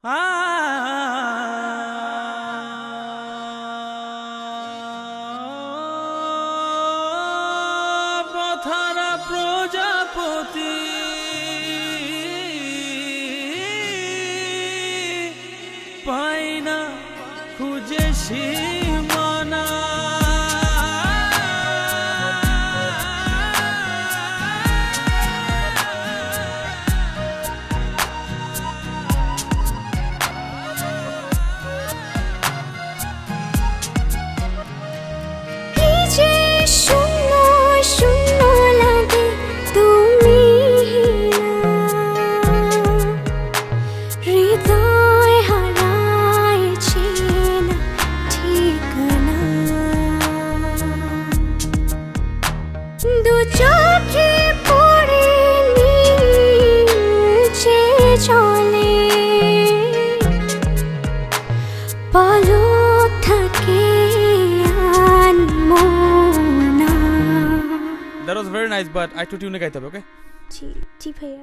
পথারা প্রজাপতি পাই না খুঁজে সীমানা That was very nice, but I told you to gaite hobe, okay? जी भैया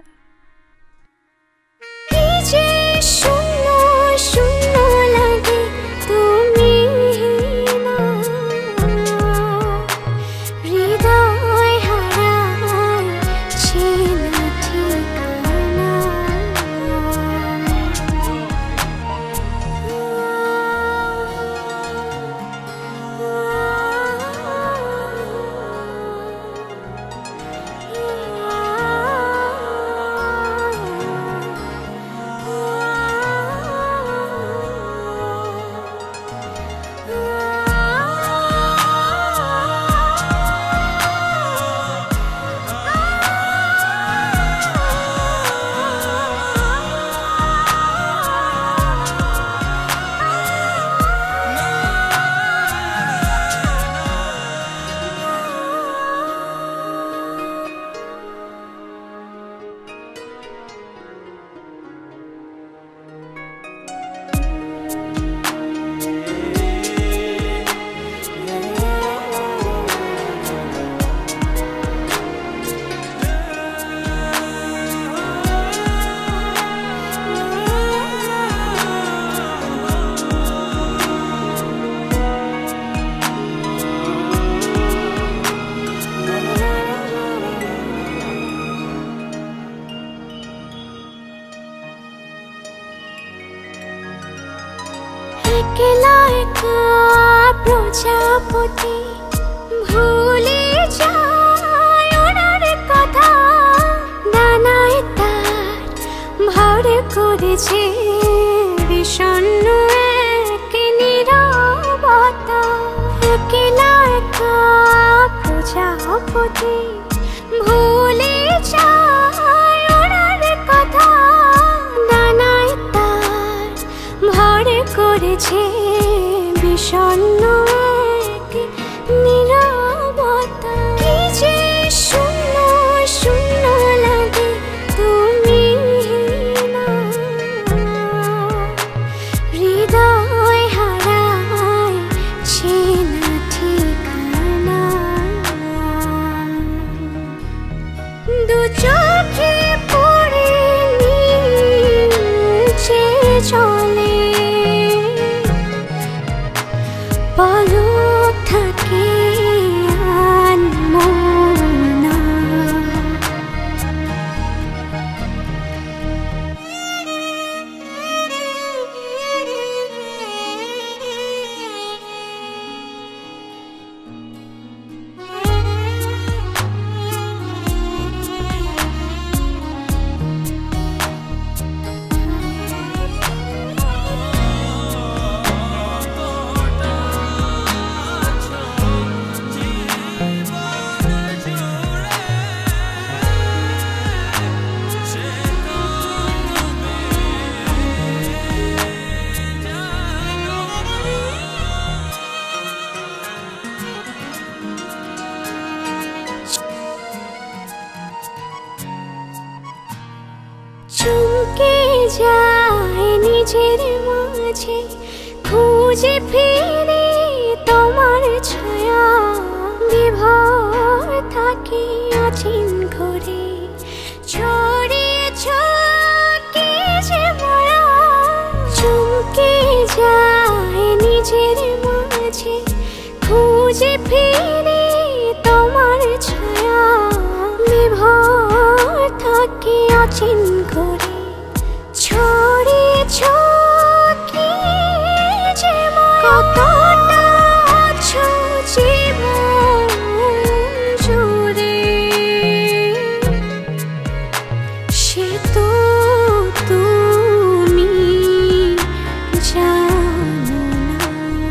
প্রজাপতি ভুলে যায় ওনার কথা ডানায় তার ভর করেছে বিষণ্ণ এক নীরবতা একলা একা প্রজাপতি ভুলে যায় ওনার কথা ডানায় তার ভর করেছে বিষণ্ণ এক নীরবতা কি যে শূন্য শূন্য লাগে তুমি না হৃদয় হারায় চেনা ঠিকানা দু চোখে পড়ে নিচে চলে পলক থাকে আনমনা চমকে যায় নিজের মাঝে খুঁজে ফিরে তোমার ছায়া বিভোর থাকে অচিন ঘরে ছড়িয়েছ কি যে মায়া যায় নিজের মাঝে খুঁজে ফিরে তোমার ছায়া বিভোর থাকে অচিন করে ছড়িয়েছ কি যে মায়া কতটা আছো জীবন জুড়ে সে তো তুমি জানো না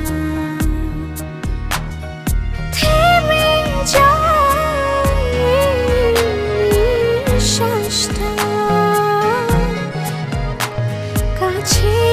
থেমে যায় শ্বাসটা কাছে